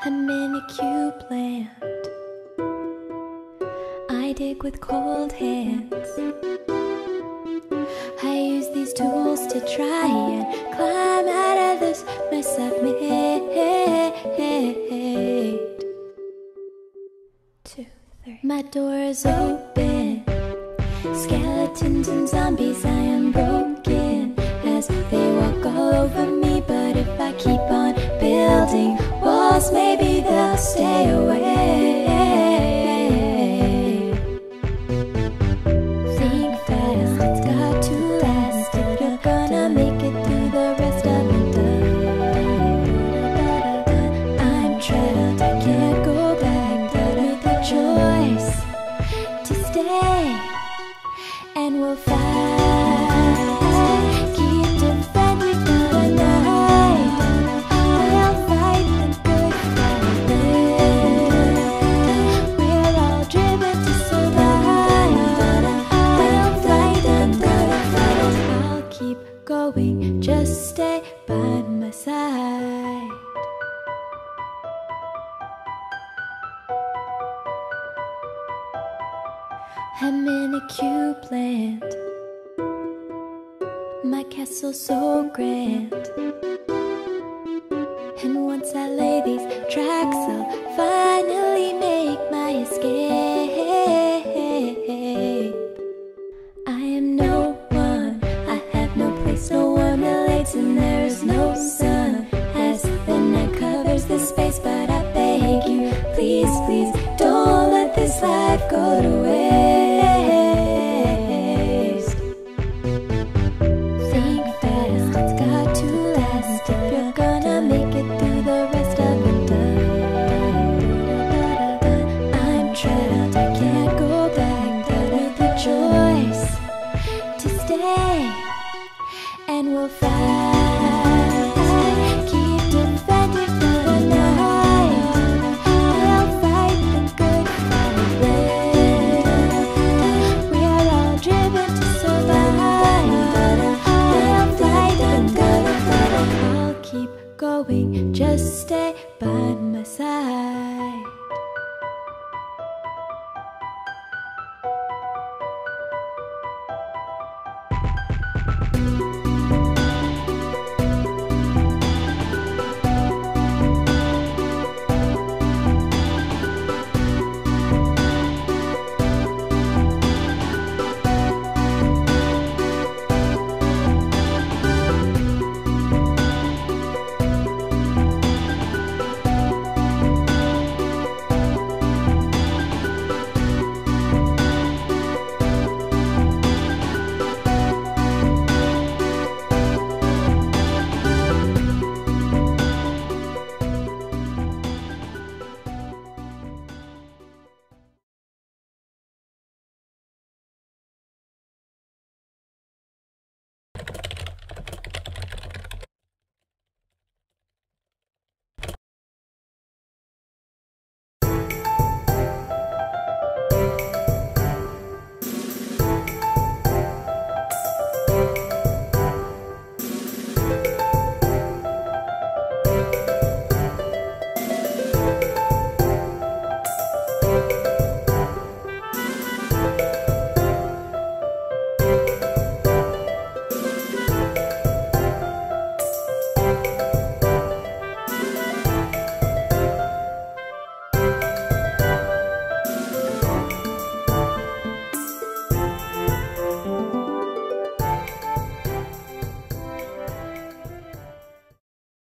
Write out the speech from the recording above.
a mini-Q plant. I dig with cold hands. I use these tools to try and climb out of this mess I've made. 2, 3. My door is open. Skeletons and zombies, I am broken as they walk all over me. But if I keep on building walls, maybe they'll stay away. Think fast, it's got to last if you're gonna make it through the rest of the day. I'm trapped, I can't go back, but with the choice to stay. And we'll fight, keep defending for the night. We'll fight the good fight. We're all driven to survive. We'll fight the good fight. I'll keep going, just stay by my side. A mini-Q plant. My castle's so grand. And once I lay these tracks, I'll finally make my escape. I am no one, I have no place, no one relates, and there is no sun as the night covers the space. But I beg you, please, please, don't let this life go to waste. Think fast, it's got to last if you're gonna make it through the rest of the day. I'm trapped, I can't go back, but with the choice to stay. And we'll fight, keep defending for the night. We'll fight the good fight. We're all driven to survive. We'll fight the good fight. I'll keep going, just stay by my side.